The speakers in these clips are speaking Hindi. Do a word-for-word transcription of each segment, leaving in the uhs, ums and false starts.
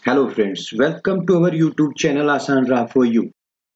Hello friends, welcome to our YouTube channel Asan Ra for you.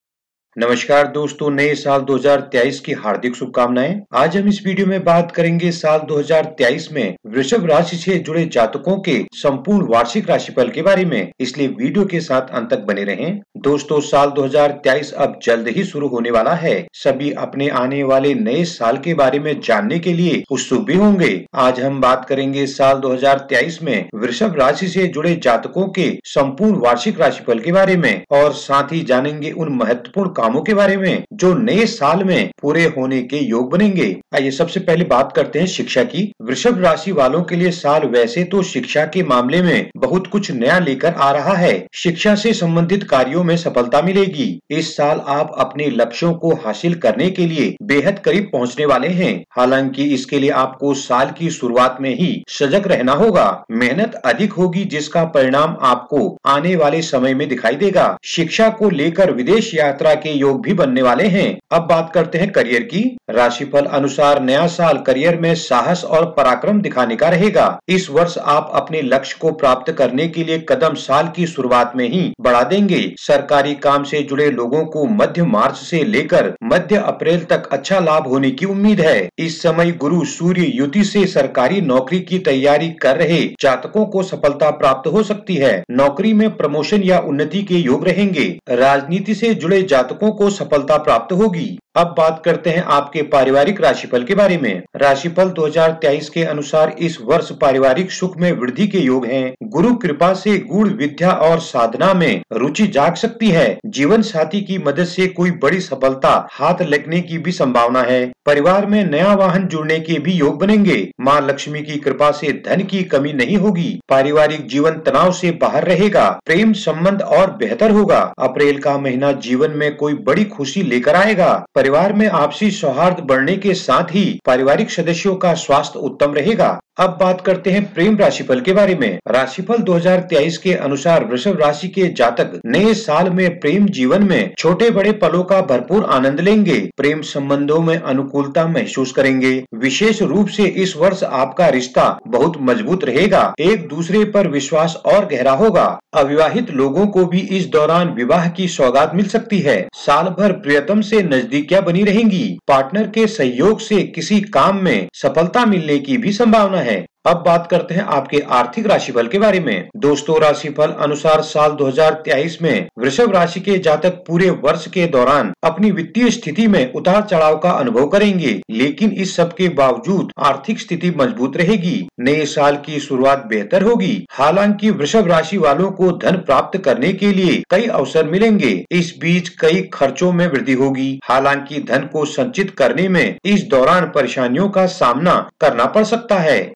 नमस्कार दोस्तों, नए साल दो हज़ार तेईस की हार्दिक शुभकामनाएं। आज हम इस वीडियो में बात करेंगे साल दो हज़ार तेईस में वृषभ राशि से जुड़े जातकों के संपूर्ण वार्षिक राशिफल के बारे में, इसलिए वीडियो के साथ अंत तक बने रहें। दोस्तों, साल दो हज़ार तेईस अब जल्द ही शुरू होने वाला है। सभी अपने आने वाले नए साल के बारे में जानने के लिए उत्सुक भी होंगे। आज हम बात करेंगे साल दो हज़ार तेईस में वृषभ राशि से जुड़े जातकों के संपूर्ण वार्षिक राशिफल के बारे में और साथ ही जानेंगे उन महत्वपूर्ण कामों के बारे में जो नए साल में पूरे होने के योग बनेंगे। आइए सबसे पहले बात करते हैं शिक्षा की। वृषभ राशि वालों के लिए साल वैसे तो शिक्षा के मामले में बहुत कुछ नया लेकर आ रहा है। शिक्षा से संबंधित कार्यों में सफलता मिलेगी। इस साल आप अपने लक्ष्यों को हासिल करने के लिए बेहद करीब पहुंचने वाले हैं। हालांकि इसके लिए आपको साल की शुरुआत में ही सजग रहना होगा। मेहनत अधिक होगी जिसका परिणाम आपको आने वाले समय में दिखाई देगा। शिक्षा को लेकर विदेश यात्रा के योग भी बनने वाले हैं। अब बात करते हैं करियर की। राशिफल अनुसार नया साल करियर में साहस और पराक्रम दिखाने का रहेगा। इस वर्ष आप अपने लक्ष्य को प्राप्त करने के लिए कदम साल की शुरुआत में ही बढ़ा देंगे। सरकारी काम से जुड़े लोगों को मध्य मार्च से लेकर मध्य अप्रैल तक अच्छा लाभ होने की उम्मीद है। इस समय गुरु सूर्य युति से सरकारी नौकरी की तैयारी कर रहे जातकों को सफलता प्राप्त हो सकती है। नौकरी में प्रमोशन या उन्नति के योग रहेंगे। राजनीति से जुड़े जातकों को सफलता प्राप्त होगी। अब बात करते हैं आपके पारिवारिक राशिफल के बारे में। राशिफल दो हज़ार तेईस के अनुसार इस वर्ष पारिवारिक सुख में वृद्धि के योग हैं। गुरु कृपा से गूढ़ विद्या और साधना में रुचि जाग सकती है। जीवन साथी की मदद से कोई बड़ी सफलता हाथ लगने की भी संभावना है। परिवार में नया वाहन जुड़ने के भी योग बनेंगे। माँ लक्ष्मी की कृपा से धन की कमी नहीं होगी। पारिवारिक जीवन तनाव से बाहर रहेगा। प्रेम संबंध और बेहतर होगा। अप्रैल का महीना जीवन में कोई बड़ी खुशी लेकर आएगा। परिवार में आपसी सौहार्द बढ़ने के साथ ही पारिवारिक सदस्यों का स्वास्थ्य उत्तम रहेगा। अब बात करते हैं प्रेम राशिफल के बारे में। राशिफल दो हज़ार तेईस के अनुसार वृषभ राशि के जातक नए साल में प्रेम जीवन में छोटे बड़े पलों का भरपूर आनंद लेंगे। प्रेम संबंधों में अनुकूलता महसूस करेंगे। विशेष रूप से इस वर्ष आपका रिश्ता बहुत मजबूत रहेगा। एक दूसरे पर विश्वास और गहरा होगा। अविवाहित लोगों को भी इस दौरान विवाह की सौगात मिल सकती है। साल भर प्रियतम से नजदीकियां बनी रहेंगी। पार्टनर के सहयोग से किसी काम में सफलता मिलने की भी संभावना है। अब बात करते हैं आपके आर्थिक राशिफल के बारे में। दोस्तों, राशिफल अनुसार साल दो हज़ार तेईस में वृषभ राशि के जातक पूरे वर्ष के दौरान अपनी वित्तीय स्थिति में उतार चढ़ाव का अनुभव करेंगे, लेकिन इस सब के बावजूद आर्थिक स्थिति मजबूत रहेगी। नए साल की शुरुआत बेहतर होगी। हालांकि वृषभ राशि वालों को धन प्राप्त करने के लिए कई अवसर मिलेंगे। इस बीच कई खर्चों में वृद्धि होगी। हालांकि धन को संचित करने में इस दौरान परेशानियों का सामना करना पड़ सकता है।